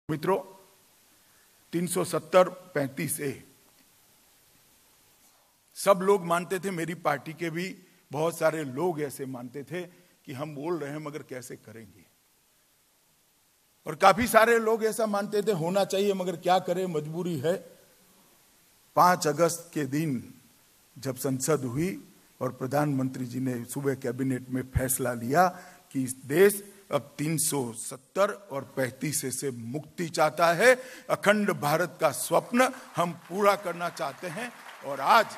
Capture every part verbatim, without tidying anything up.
मित्रों, तीन सौ सत्तर पैंतीस ए सब लोग मानते थे, मेरी पार्टी के भी बहुत सारे लोग ऐसे मानते थे कि हम बोल रहे हैं मगर कैसे करेंगे। और काफी सारे लोग ऐसा मानते थे होना चाहिए मगर क्या करें, मजबूरी है। पांच अगस्त के दिन जब संसद हुई और प्रधानमंत्री जी ने सुबह कैबिनेट में फैसला लिया कि इस देश अब तीन सौ सत्तर और पैंतीस से मुक्ति चाहता है, अखंड भारत का स्वप्न हम पूरा करना चाहते हैं, और आज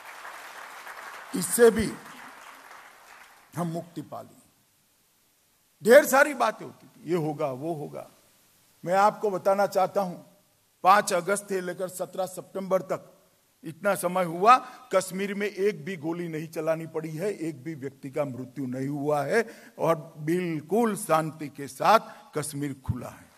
इससे भी हम मुक्ति पा ली। ढेर सारी बातें होती थी, ये होगा वो होगा। मैं आपको बताना चाहता हूं, पांच अगस्त से लेकर सत्रह सितंबर तक इतना समय हुआ, कश्मीर में एक भी गोली नहीं चलानी पड़ी है, एक भी व्यक्ति का मृत्यु नहीं हुआ है, और बिल्कुल शांति के साथ कश्मीर खुला है।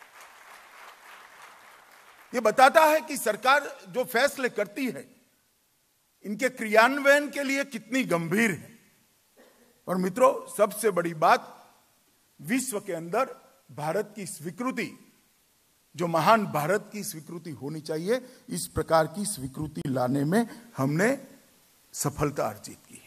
ये बताता है कि सरकार जो फैसले करती है इनके क्रियान्वयन के लिए कितनी गंभीर है। और मित्रों, सबसे बड़ी बात, विश्व के अंदर भारत की स्वीकृति, जो महान भारत की स्वीकृति होनी चाहिए, इस प्रकार की स्वीकृति लाने में हमने सफलता अर्जित की।